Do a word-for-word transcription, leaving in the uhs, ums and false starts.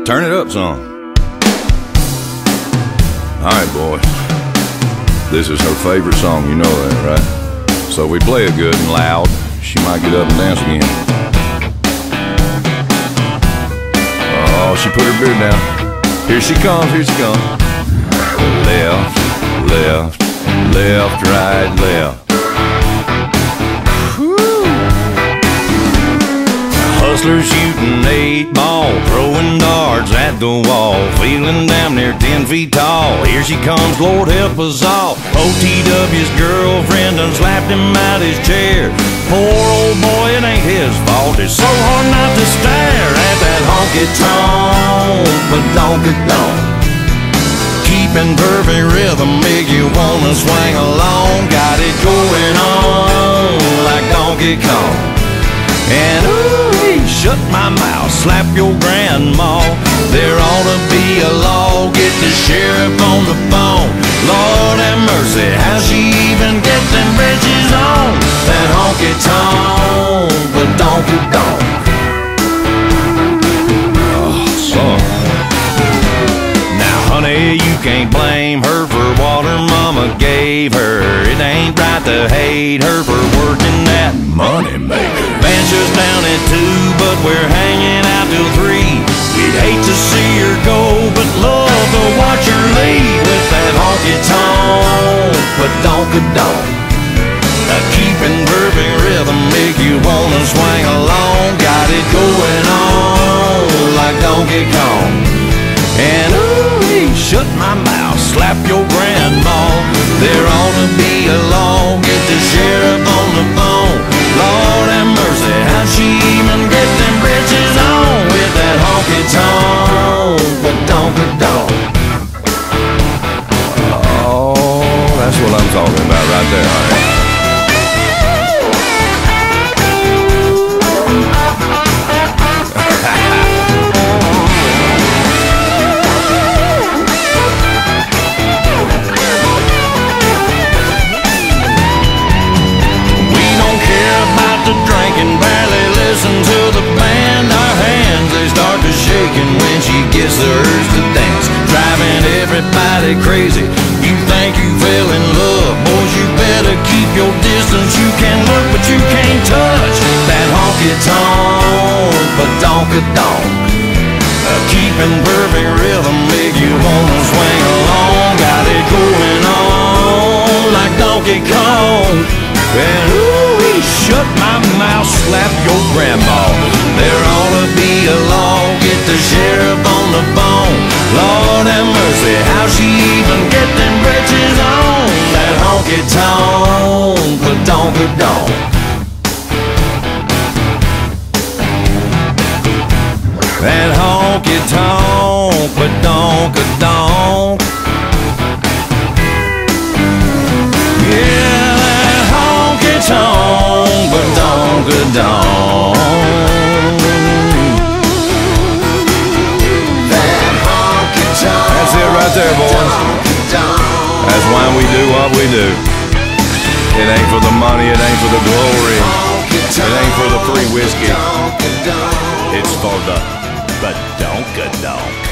Turn it up some. Alright, boys. This is her favorite song, you know that, right? So we play it good and loud. She might get up and dance again. Oh, she put her beard down. Here she comes, here she comes. Left, left, left, right, left. Hustlers shooting eight ball, throwing darts at the wall, feeling damn near ten feet tall. Here she comes, Lord help us all. O T W's girlfriend done slapped him out his chair. Poor old boy, it ain't his fault. It's so hard not to stare at that honky tonk badonkadonk. Keeping perfect rhythm make you wanna swing along. Got it going on like Donkey Kong. And ooh, shut my mouth, slap your grandma. There ought to be a law, get the sheriff on the phone. Lord have mercy, how she even get them bridges on? That honky tonk badonkadonk. Oh, son. Now honey, you can't blame her for what her mama gave her. It ain't right to hate her for working that money maker. Band shuts down at two, but we're hanging out till three. We'd hate to see her go, but love to watch her leave with that honky tonk badonkadonk. Keeping perfect rhythm make you wanna swing along. Got it going on like Donkey Kong. And ooh, shut my mouth, slap your grandma. There ought to be a law, get the sheriff on the phone. Lord have mercy, how she even get them britches on with that honky tonk badonkadonk. Oh, that's what I'm talking about right there, honey. Drinking, barely listen to the band. Our hands, they start to shaking when she gets the urge to dance, driving everybody crazy. You think you fell in love, boys, you better keep your distance. You can look, but you can't touch that honky tonk badonkadonk. Keeping perfect rhythm make you wanna swing along. Got it going on like Donkey Kong. And ooh, shut my mouth, slap your grandma. There ought to be a law, get the sheriff on the phone. Lord have mercy, how she even get them britches on? That honky tonk badonkadonk. That honky tonk badonkadonk. Yeah, that honky tonk badonkadonk. That honky tonk. That's it right there, boys. That's why we do what we do. It ain't for the money, it ain't for the glory, it ain't for the free whiskey. It's for the badonkadonk.